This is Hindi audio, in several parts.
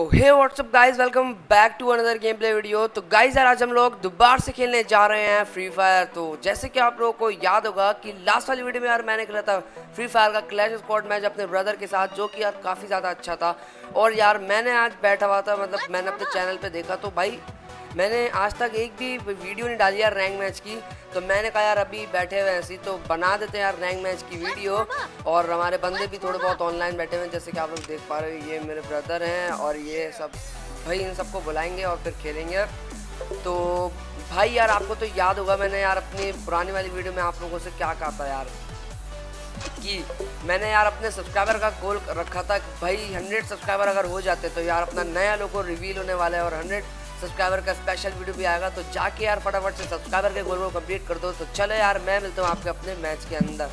Hey what's up guys, welcome back to another game play video. तो गाइस यार आज हम लोग दोबारा से खेलने जा रहे हैं फ्री फायर। तो जैसे कि आप लोगों को याद होगा कि लास्ट वाली वीडियो में यार मैंने खेला था फ्री फायर का क्लैश स्क्वाड मैच अपने ब्रदर के साथ, जो कि यार काफ़ी ज़्यादा अच्छा था। और यार मैंने आज बैठा हुआ था, मतलब मैंने अपने चैनल पर देखा तो भाई मैंने आज तक एक भी वीडियो नहीं डाली यार रैंक मैच की। तो मैंने कहा यार अभी बैठे हुए ऐसी तो बना देते हैं यार रैंक मैच की वीडियो। और हमारे बंदे भी थोड़े बहुत ऑनलाइन बैठे हुए हैं, जैसे कि आप लोग देख पा रहे हो। ये मेरे ब्रदर हैं और ये सब भाई, इन सबको बुलाएंगे और फिर खेलेंगे। तो भाई यार आपको तो याद होगा मैंने यार अपनी पुरानी वाली वीडियो में आप लोगों से क्या कहा था यार, कि मैंने यार अपने सब्सक्राइबर का गोल रखा था भाई 100 सब्सक्राइबर अगर हो जाते तो यार अपना नया लोगो रिवील होने वाला है और 100 सब्सक्राइबर का स्पेशल वीडियो भी आएगा। तो जाके यार फटाफट से सब्सक्राइबर के गोल को कंप्लीट कर दो। तो चलो यार मैं मिलता हूँ आपके अपने मैच के अंदर।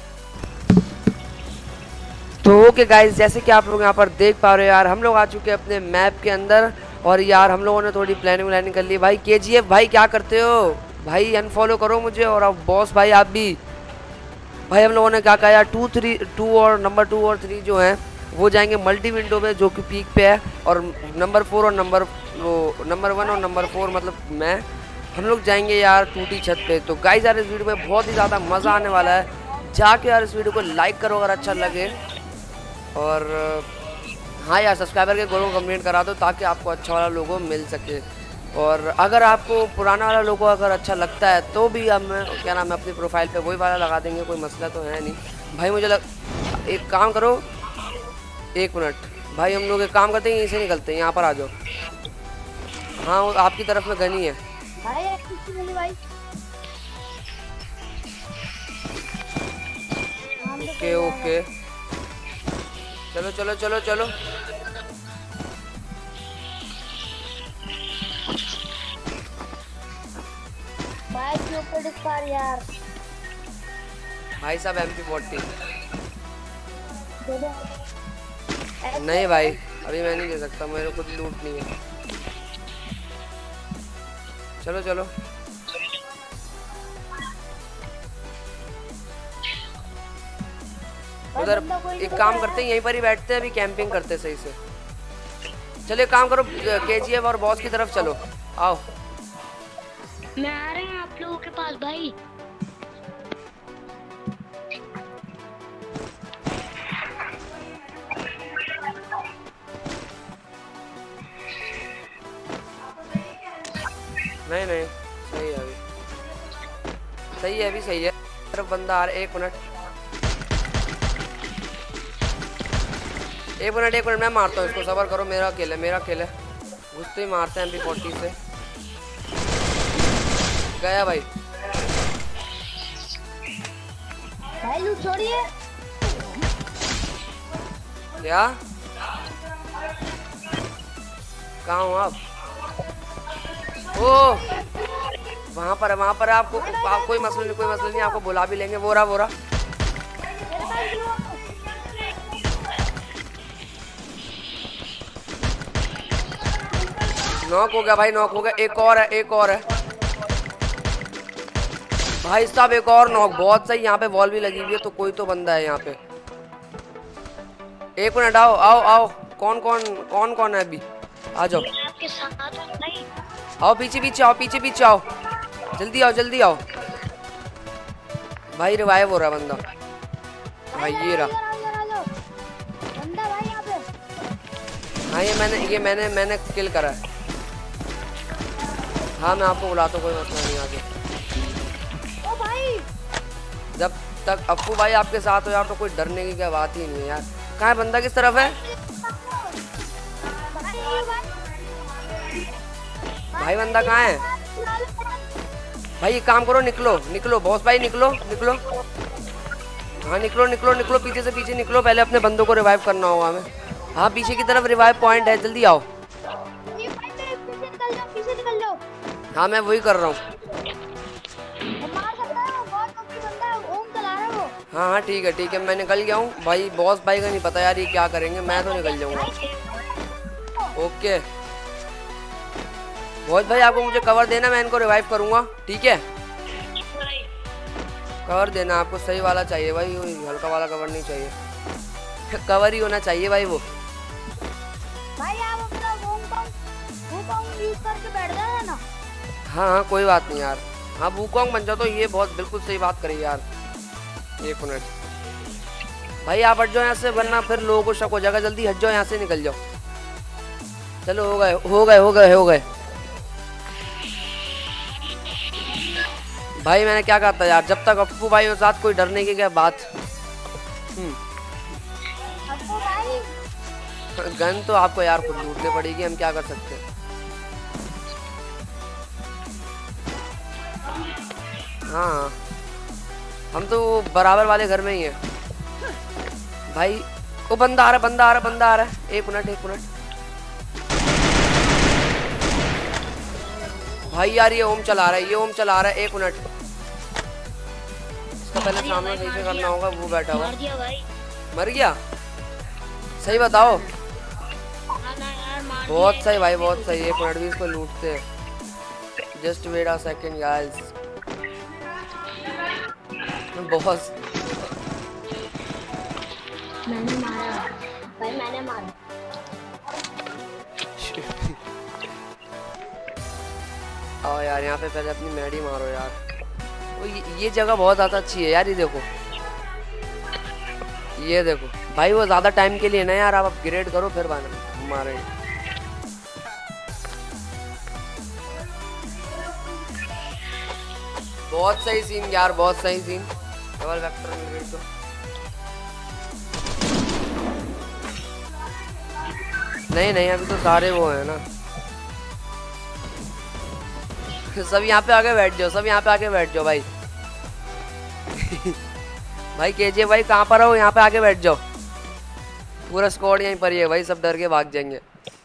तो ओके गाइस, जैसे कि आप लोग यहाँ पर देख पा रहे हो यार हम लोग आ चुके हैं अपने मैप के अंदर। और यार हम लोगों ने थोड़ी प्लानिंग कर ली। भाई KGF भाई क्या करते हो भाई, अनफॉलो करो मुझे। और अब बॉस भाई आप भी भाई, हम लोगों ने क्या कहा यार 2 और नंबर 2 और 3 जो हैं वो जाएंगे मल्टी विंडो में, जो कि पीक पे है। और नंबर 4 और नंबर 1 और नंबर 4 मतलब मैं, हम लोग जाएंगे यार टूटी छत पे। तो गाइस यार इस वीडियो में बहुत ही ज़्यादा मज़ा आने वाला है। जाके यार इस वीडियो को लाइक करो अगर अच्छा लगे। और हाँ यार सब्सक्राइबर के गोलों को कंप्लीट करा दो ताकि आपको अच्छा वाला लोगो मिल सके। और अगर आपको पुराना वाला लोगो अगर अच्छा लगता है तो भी हम क्या नाम है अपनी प्रोफाइल पे वही वाला लगा देंगे, कोई मसला तो है नहीं भाई। मुझे एक काम करो, 1 मिनट भाई, हम लोग एक काम करते हैं यहीं से निकलते हैं, यहाँ पर आ जाओ। हाँ वो आपकी तरफ में गनी है भाई। ओके ओके चलो चलो चलो चलो। यार भाई साहब MP40 नहीं भाई, अभी मैं नहीं दे सकता, मेरे को खुद लूट नहीं है। चलो चलो उधर एक काम करते हैं, यहीं पर ही बैठते हैं, अभी कैंपिंग करते हैं सही से। चलो एक काम करो KGF और बॉस की तरफ चलो, आओ। मैं आ रहे हैं आप लोगों के पास भाई। नहीं नहीं सही है अभी, सही है अभी सही है। तरफ बंदा आ रहा है, 1 मिनट 1 मिनट 1 मिनट, मैं मारता हूँ इसको, सबर करो। मेरा खेल है घुसते ही मारते हैं MP40 से। गया भाई, लूट छोड़िए। क्या कहाँ हूँ आप? ओ वहाँ पर आपको कोई मसला नहीं, आपको बुला भी लेंगे। वो रहा नॉक हो गया भाई, नॉक हो गया। एक और है भाई साहब, एक और नॉक। बहुत सही, यहाँ पे वॉल भी लगी हुई है तो कोई तो बंदा है यहाँ पे। 1 मिनट, आओ। कौन है अभी? आ जाओ, आओ पीछे आओ, जल्दी आओ भाई। रिवाइव हो रहा बंदा भाई, ये रहा। हाँ ये मैंने किल करा है। हाँ मैं आपको बुलाता हूँ, कोई मसला नहीं। आगे जब तक अप्पू भाई आपके साथ हो यार तो कोई डरने की क्या बात ही नहीं है यार। कहाँ है बंदा, किस तरफ है भाई? बंदा कहाँ है भाई? एक काम करो, निकलो बॉस भाई, निकलो। हाँ निकलो पीछे निकलो। पहले अपने बंदों को रिवाइव करना होगा हमें। हाँ पीछे की तरफ रिवाइव पॉइंट है, जल्दी आओ। हाँ मैं वही कर रहा हूँ। हाँ ठीक है मैं निकल गया हूँ भाई। बॉस भाई का नहीं पता यार ये क्या करेंगे, मैं तो निकल जाऊंगा। ओके बॉस भाई आपको मुझे कवर देना, मैं इनको रिवाइव करूंगा, ठीक है? कवर देना आपको, सही वाला चाहिए भाई, हल्का वाला कवर नहीं चाहिए। कवर ही होना चाहिए भाई वो। भाई आप अपना लूट करके बैठ जाना ना। हाँ हाँ कोई बात नहीं यार। हाँ वुकोंग बन जाओ तो ये बहुत बिल्कुल सही बात करी यार। 1 मिनट भाई आप हट जाओ यहाँ से, वरना फिर लोगों को शक हो जाएगा। जल्दी हट जाओ यहाँ से, निकल जाओ। चलो हो गए हो गए हो गए हो गए। भाई मैंने क्या कहा था यार, जब तक अप्पू भाई के साथ कोई डरने की क्या बात। अप्पू भाई गन तो आपको यार खुद लूटनी पड़ेगी, हम क्या कर सकते हैं। हाँ हम तो बराबर वाले घर में ही हैं भाई। वो बंदा आ रहा बंदा आ रहा बंदा आ रहा है। 1 मिनट 1 मिनट भाई यार, ये ओम चला रहा है, ये ओम चला रहा है। 1 मिनट इसका पहले सामने सही से करना होगा। वो बैठा हुआ मार दिया भाई। मर गया, सही बताओ। हाँ ना यार मार बहुत दिया। सही भाई बहुत सही। 1 मिनट भी इसको लूटते हैं। Just wait a second guys. बहुत मैंने मारा भाई, मैंने मारा। आओ यार यहाँ पे पहले अपनी मैडी मारो यार। वो ये जगह बहुत ज़्यादा अच्छी है यार। ये देखो ये देखो भाई, वो ज़्यादा टाइम के लिए ना यार, आप अपग्रेड करो फिर बना मारे। बहुत सही सीन यार, बहुत सही सीन। डबल वेक्टर मिल गई तो नहीं नहीं, अभी तो सारे वो है ना। सब यहाँ पे आके बैठ जाओ, सब यहाँ पे आके बैठ जाओ भाई। भाई केजे भाई कहाँ पर हो, यहाँ पे आके बैठ जाओ। पूरा स्क्वाड यहीं पर ही है भाई, सब डर के भाग जाएंगे।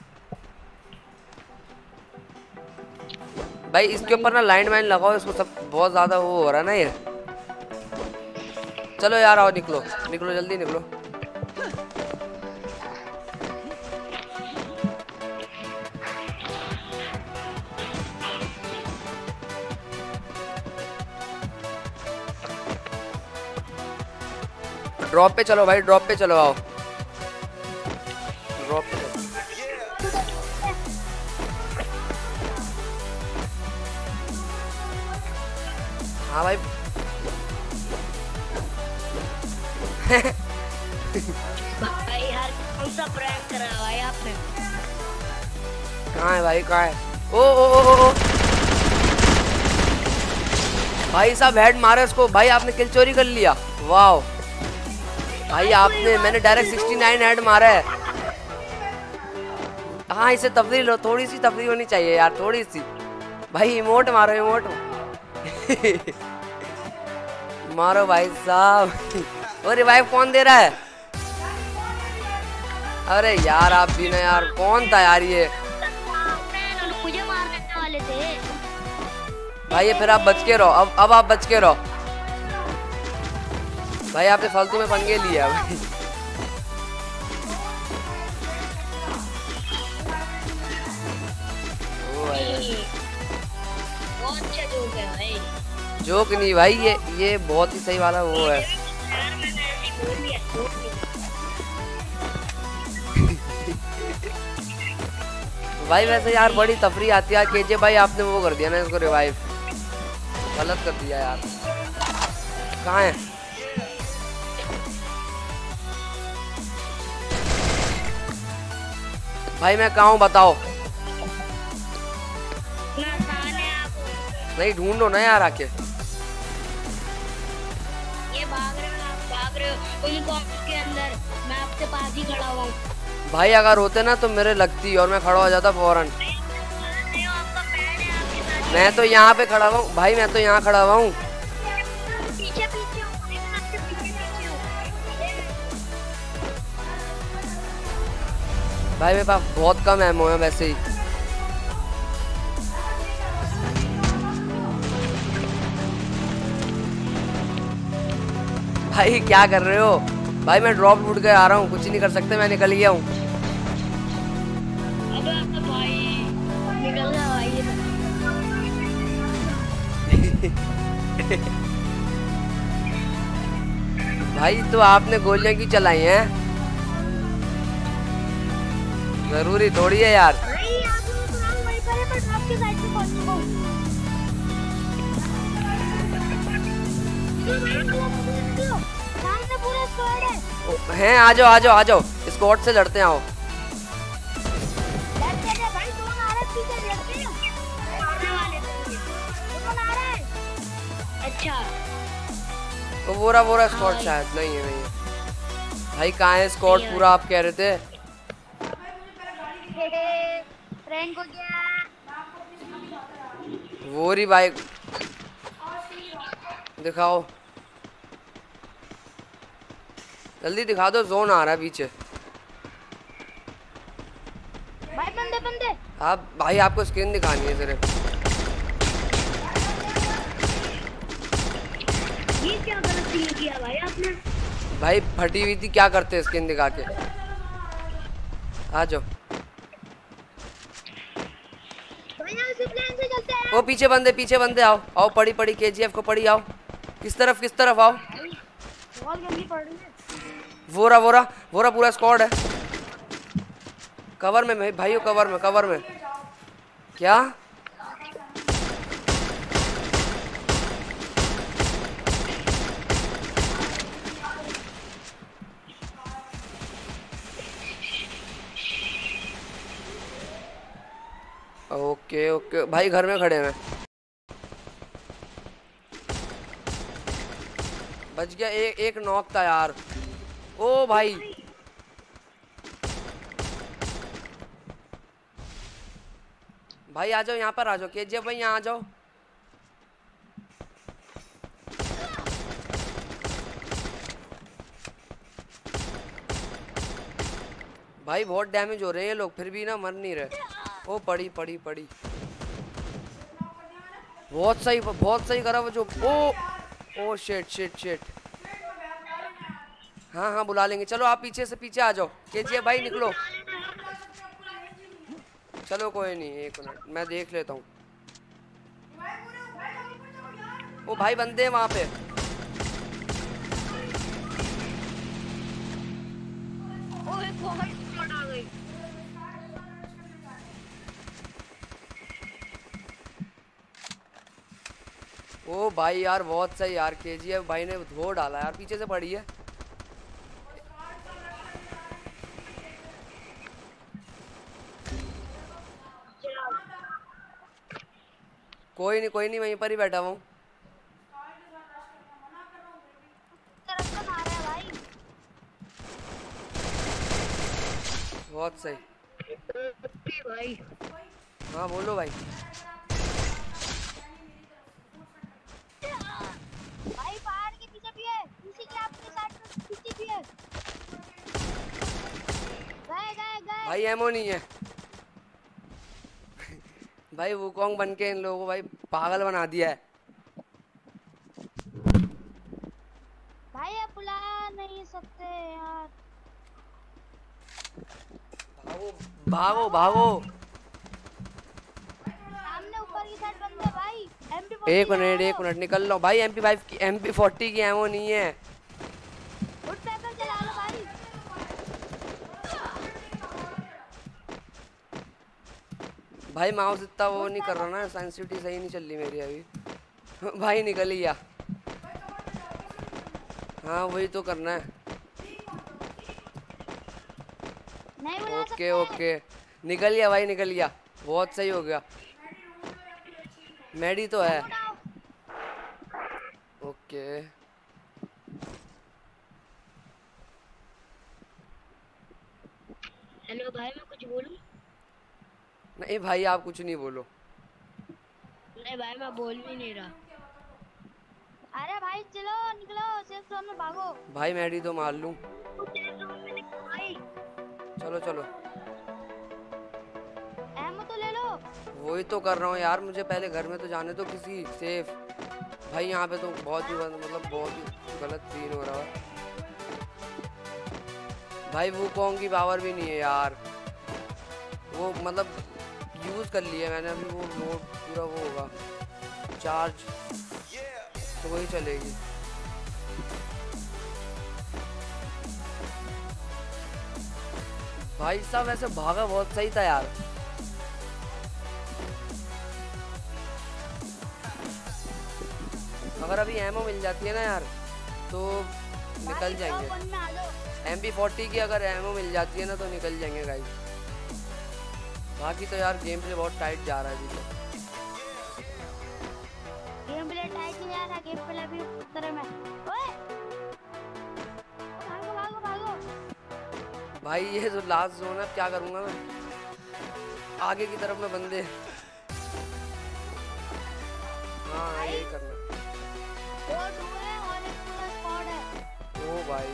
भाई इसके ऊपर ना लाइन वाइन लगाओ, इसको सब बहुत ज्यादा वो हो रहा है ना ये। चलो यार आओ, निकलो निकलो जल्दी निकलो। ड्रॉप पे चलो भाई, ड्रॉप पे चलो आओ। ड्रॉप पे चलो। हाँ भाई भाई यार कौन सा प्रैंक करा भाई आपने? कहाँ है भाई, कहाँ है? ओ भाई साहब हेड मारे उसको। भाई आपने किल चोरी कर लिया, वाह भाई आपने। मैंने डायरेक्ट 69 हेड मारा है। हाँ इसे तफरीह लो, थोड़ी सी तफरीह होनी चाहिए यार, थोड़ी सी। भाई इमोट मारो इमोट। मारो भाई साहब। और रिवाइव कौन दे रहा है? अरे यार आप भी ना यार, कौन था यार ये? मुझे मारने वाले थे भाई ये फिर आप बच के रहो। अब आप बच के रहो भाई, आपने फालतू में पंगे लिया भाई। बहुत अच्छा जोक है भाई। जोक नहीं भाई, ये बहुत ही सही वाला वो है। भाई वैसे यार बड़ी तफरी आती है। केजे भाई आपने वो कर दिया ना इसको रिवाइव, गलत कर दिया यार। कहाँ है? भाई मैं कहाँ हूँ बताओ। नहीं ढूंढो ना यार आके। ये भाग रहे हो, आप भाग रहे हो उनको आपके अंदर, मैं आपके पास ही खड़ा हुआ हूँ। भाई अगर होते ना तो मेरे लगती और मैं खड़ा हो जाता फौरन। मैं तो यहाँ पे खड़ा हुआ हूँ भाई, मैं तो यहाँ खड़ा हुआ हूँ। पीछे पीछे आपके पीछे हूँ। भाई मेरे पास बहुत कम एमो है वैसे ही। भाई क्या कर रहे हो भाई? मैं ड्रॉप लूट के आ रहा हूँ, कुछ नहीं कर सकते, मैं निकल गया हूँ। अबे भाई निकल गया भाई ये भाई तो आपने गोलियां क्यों चलाई हैं? जरूरी थोड़ी है यार। भाई आप लोग वहीं पर है, पर आपके साइड पे पहुंच चुका हूँ। सामने पूरा स्क्वाड है। आ जाओ आ जाओ आ जाओ, स्क्वाड से लड़ते हैं, आओ। लड़ते हैं भाई, कौन आ रहा है पीछे, लड़ते हैं। आने वाले थे। कौन आ रहा है? अच्छा तो वो रहा स्क्वाड, शायद नहीं है। भाई कहाँ है स्क्वाड पूरा, आप कह रहे थे? प्रैंक हो गया। वो रही भाई, दिखाओ जल्दी दिखा दो, जोन आ रहा है पीछे। भाई बंदे बंदे। आप भाई, आपको स्क्रीन दिखानी है सिर्फ। ये क्या गलत सीन किया भाई आपने? भाई फटी हुई थी, क्या करते स्क्रीन दिखा के। आ जाओ। भाई यहाँ से प्लेन से चलते हैं। वो पीछे बंदे, आओ आओ, पड़ी केजीएफ को पड़ी, आओ। किस तरफ आओ। बहुत गंदी पड़ रही है। वो रहा पूरा स्क्वाड है। कवर में भाइयों, कवर में। क्या? ओके भाई, घर में खड़े हैं। बच गया, एक नॉक था यार। ओ भाई आ जाओ, यहाँ पर आ जाओ केजीएफ भाई, यहाँ आ जाओ। भाई बहुत डैमेज हो रहे हैं ये लोग, फिर भी ना मर नहीं रहे। ओ पड़ी। बहुत सही करा वो जो। Oh shit. हाँ बुला लेंगे, चलो आप पीछे आ जाओ। केजीएफ भाई निकलो। चलो कोई नहीं, 1 मिनट मैं देख लेता हूँ। ओ भाई बंदे हैं वहाँ पे। ओए बहुत स्क्वाड आ गई। ओ भाई यार बहुत सही यार, केजीएफ भाई ने धो डाला यार, पीछे से पड़ी है। कोई नहीं वहीं पर ही बैठा हूँ। तरफ से मारा है भाई। बहुत सही। भाई हाँ बोलो भाई। भाई पहाड़ के पीछे भी है, पीछे के आपके साइड में पीछे भी है। गए। भाई एमो नहीं है। भाई वुकोंग बन के इन लोगों को भाई पागल बना दिया है। भाई आप बुला नहीं सकते यार। भागो। सामने ऊपर की साइड बंदे भाई। MP40 एक मिनट निकल लो भाई। MP40 की एमो नहीं है। उठ पैदल चला लो भाई। भाई माउस इतना वो नहीं कर रहा ना, सेंसिटिविटी सही नहीं चल रही मेरी अभी। भाई निकल ही गया। हाँ वही तो करना है। नहीं बुला सकते। ओके निकल गया भाई, निकल गया। बहुत सही हो गया। मेडी तो है। ओके हेलो भाई, मैं कुछ बोलूं? नहीं भाई आप कुछ नहीं बोलो। नहीं भाई, मैं बोल भी नहीं रहा। अरे भाई चलो निकलो, सेफ जोन में भागो। भाई मेडी तो मार लूं। भाई चलो एमो तो ले लो। वही तो कर रहा हूँ यार, मुझे पहले घर में तो जाने दो किसी सेफ। भाई यहाँ पे तो बहुत ही मतलब बहुत ही गलत सीन हो रहा है। भाई वुकोंग की पावर भी नहीं है यार, वो मतलब यूज़ कर लिया मैंने अभी। वो लोड पूरा वो होगा चार्ज, तो वही चलेगी। भाई साहब ऐसे भागा बहुत सही था यार। अगर अभी एमओ मिल जाती है ना यार तो निकल जाएंगे। वन में आ जाओ। MP40 की अगर एमओ मिल जाती है ना तो निकल जाएंगे गाइस। बाकी तो यार गेम प्ले बहुत टाइट जा रहा है अभी तो। गेम प्ले टाइट नहीं जा रहा, गेम प्ले भी तरह में। ओए भागो भागो भागो। भाई ये जो लास्ट जोन है क्या करूंगा मैं, आगे की तरफ में बंदे। हाँ यही करना। दो डुओ है और एक पूरा स्क्वाड है। ओ भाई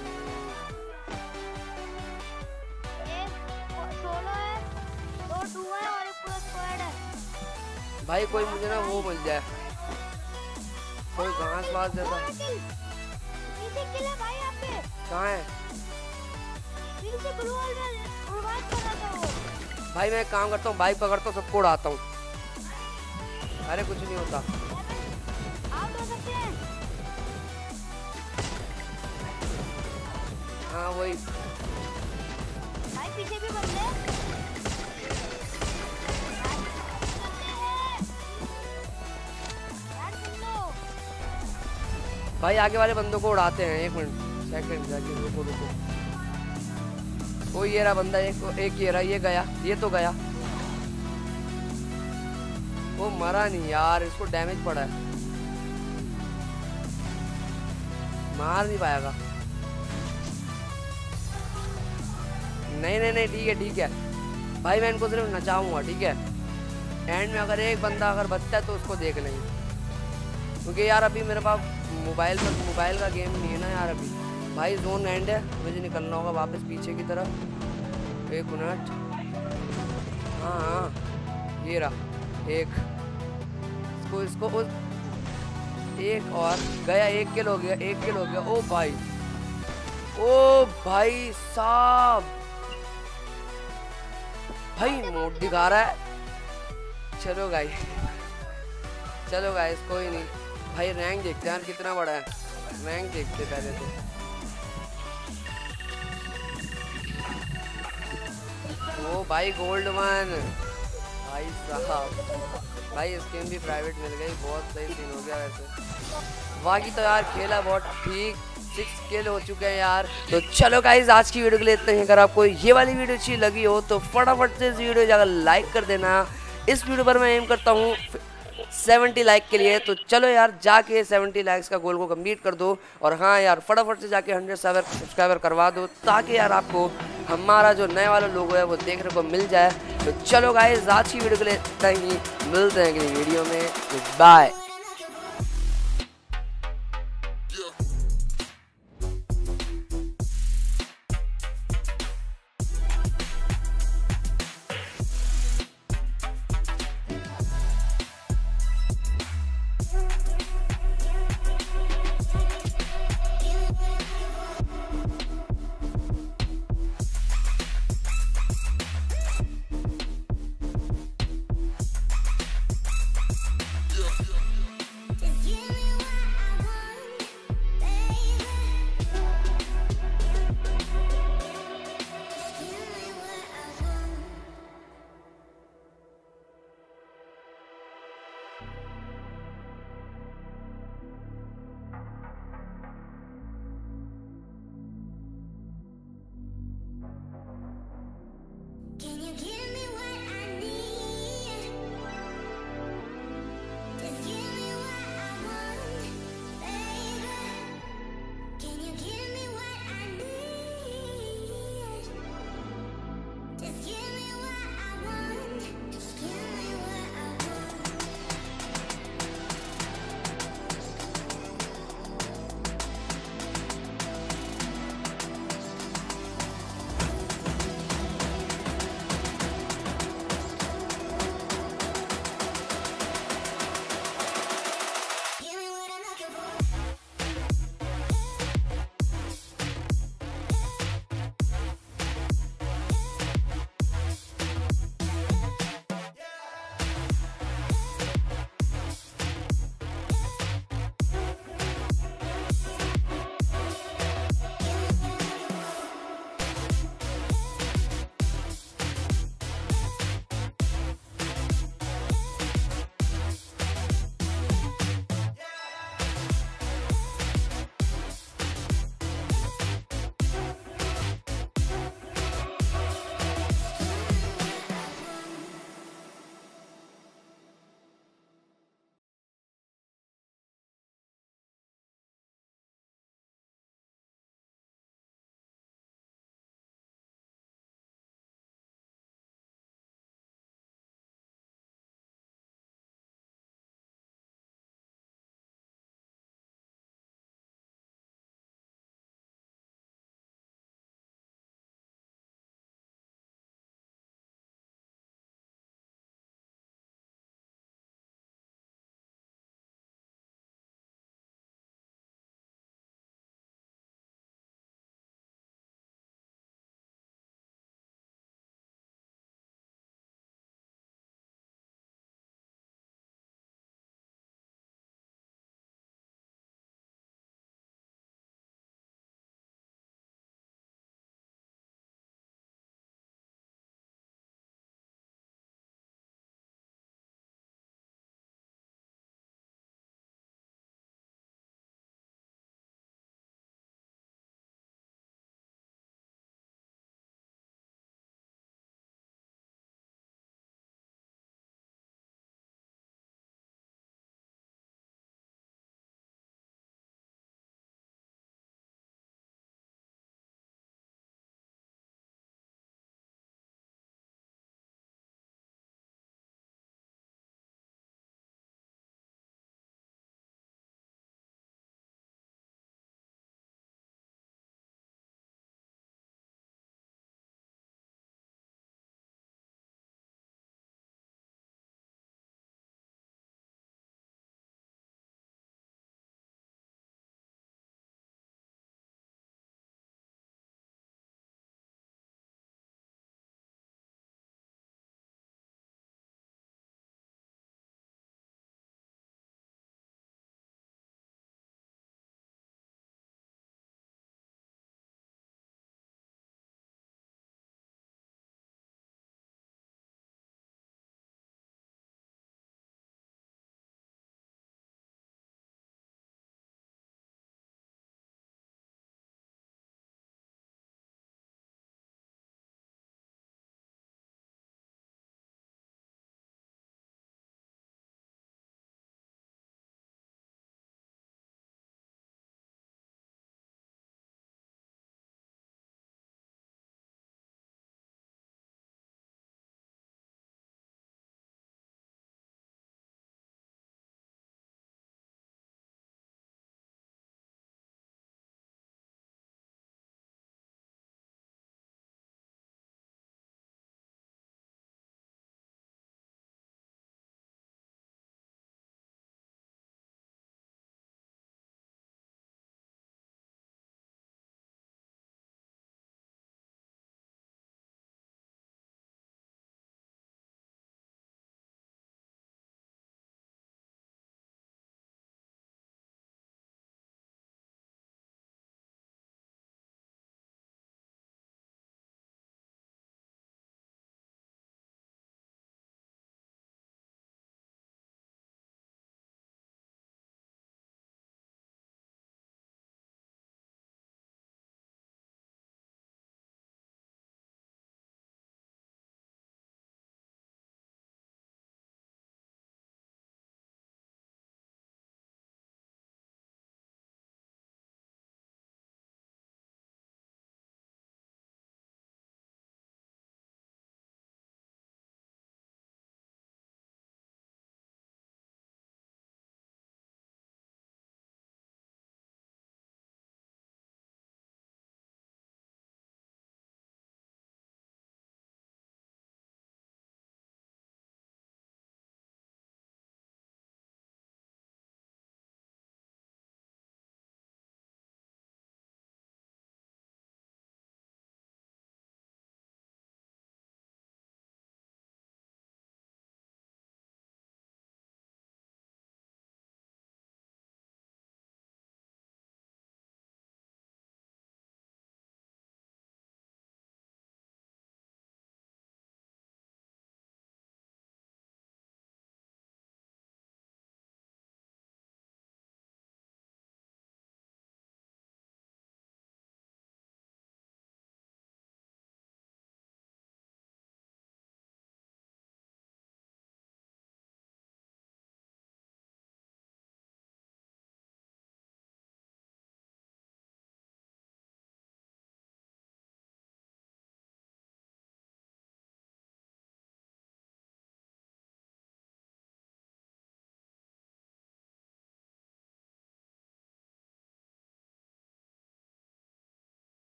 एक सोलो है, दो डुओ है और एक पूरा स्क्वाड है। भाई कोई मुझे ना वो मिल जाए, कोई घास वास जैसा। पीछे किल है भाई यहाँ पे। कहाँ है पीछे ग्लू वॉल में उड़वाज कर रहा था वो। भाई? मैं एक काम करता हूँ, बाइक पकड़ता हूँ, सबको उड़ाता हूँ। अरे कुछ नहीं होता। आउट हो सकते हैं। हाँ वही। भाई पीछे भी बंदे हैं। यार सुन लो। भाई आगे वाले बंदों को उड़ाते हैं। एक मिनट सेकंड जाके रुको रुको। ओ ये रहा बंदा, एक ये रहा, ये गया, ये तो गया। वो मरा नहीं यार, इसको डैमेज पड़ा है, मार नहीं पाएगा। नहीं नहीं नहीं ठीक है ठीक है भाई, मैं इनको सिर्फ नचाऊंगा ठीक है। एंड में अगर एक बंदा अगर बचता है तो उसको देख लेंगे, क्योंकि यार अभी मेरे पास मोबाइल का गेम नहीं है ना यार अभी। भाई जोन एंड है, मुझे निकलना होगा वापस पीछे की तरफ। एक मिनट। हाँ हाँ ये रहा एक। इसको एक और गया, एक किल हो गया, एक किल हो गया। ओ भाई साहब, भाई मोड दिखा रहा है। चलो गाइस कोई नहीं भाई, रैंक देखते हैं यार कितना बड़ा है। रैंक देखते पहले तो। ओ भाई गोल्ड 1 भाई साहब। भाई स्किन भी प्राइवेट मिल गई, बहुत सही सीन हो गया वैसे। बाकी तो यार खेला बहुत ठीक, 6 किल हो चुके हैं यार। तो चलो गाइज आज की वीडियो के लिए इतना ही। अगर आपको ये वाली वीडियो अच्छी लगी हो तो फटाफट से इस वीडियो जाकर लाइक कर देना। इस वीडियो पर मैं एम करता हूँ 70 लाइक के लिए। तो चलो यार जाके 70 लाइक्स का गोल को कंप्लीट कर दो। और हाँ यार फटाफट से जाके 100 सब्सक्राइबर करवा दो, ताकि यार आपको हमारा जो नए वाला लोगो है वो देखने को मिल जाए। तो चलो गाइस आज की वीडियो के लिए इतना ही, मिलते हैं अगली वीडियो में। बाय।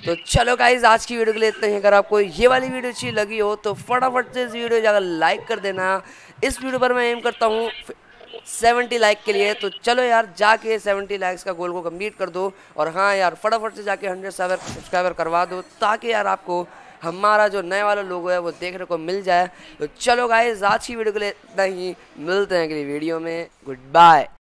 तो चलो गाइज आज की वीडियो के लिए इतना ही। अगर आपको ये वाली वीडियो अच्छी लगी हो तो फटाफट से इस वीडियो को जाकर लाइक कर देना। इस वीडियो पर मैं एम करता हूँ 70 लाइक के लिए। तो चलो यार जाके 70 लाइक्स का गोल को कंप्लीट कर दो। और हाँ यार फटाफट से जाके 100 सब्सक्राइबर करवा दो, ताकि यार आपको हमारा जो नए वाला लोगो है वो देखने को मिल जाए। तो चलो गाइस आज की वीडियो के लिए इतना ही, मिलते हैं अगली वीडियो में। Good bye.